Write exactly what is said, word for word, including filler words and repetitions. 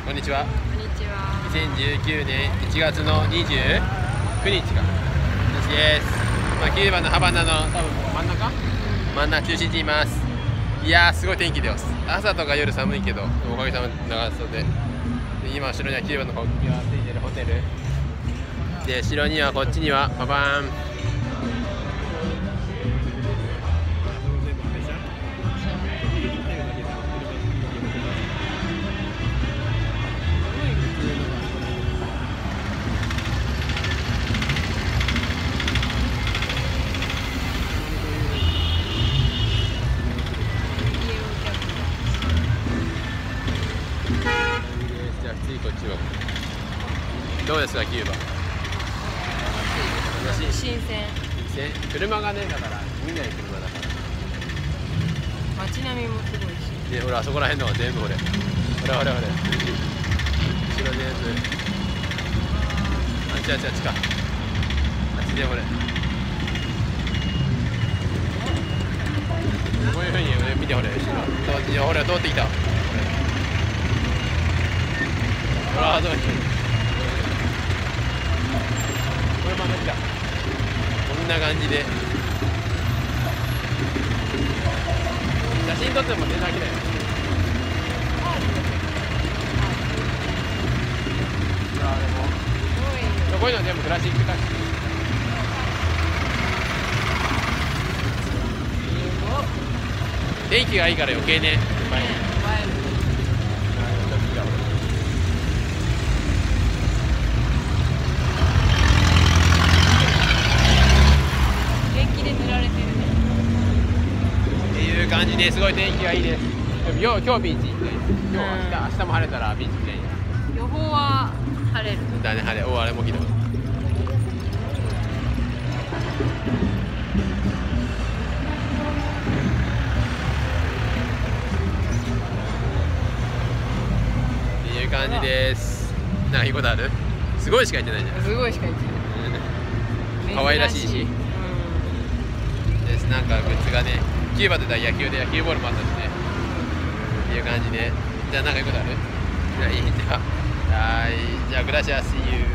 こんにちは。 こんにちは。 にせんじゅうきゅうねんいちがつのにじゅうくにちか。私です。まあ、キューバのハバナの多分真ん中真ん中中心にいます。いやー、すごい天気です。朝とか夜寒いけど、おかげさまで長袖で。で今、後ろにはキューバの国旗がついてるホテル。で、後ろにはこっちにはパパーン。次こっちはどうですか、キューバ。 新鮮。 車がね、だから見ない車だから。 街並みもすごいし。 で、ほら、あそこら辺のは全部ほれ。ほらほらほら。後ろのやつ。あっちあっちあっちか。あっちでほれ。こういうふうに見てほれ、後ろ。ほら、通ってきた。ほら、どうして。これまた来た。こんな感じで。写真撮っても手だけだよ。こういうの全部クラシックタクシー。天気がいいから余計ね。感じですごい天気がいいです。でも今日今日ビーチ行って、今日明日明日も晴れたらビーチ行きたい。 予報は晴れる。 だね、晴れ。お、あれも来た。っていう感じです。なんかいいことある？すごいしか言ってないじゃん。 すごいしか言ってない。 可愛らしいし。うん、です。なんかグッズがね。キューバで野球で野球ボールもあったしね。っていう感じで。じゃあなんかいいことある？じゃあいい。じゃあ、はい。じゃあグラシアス See you。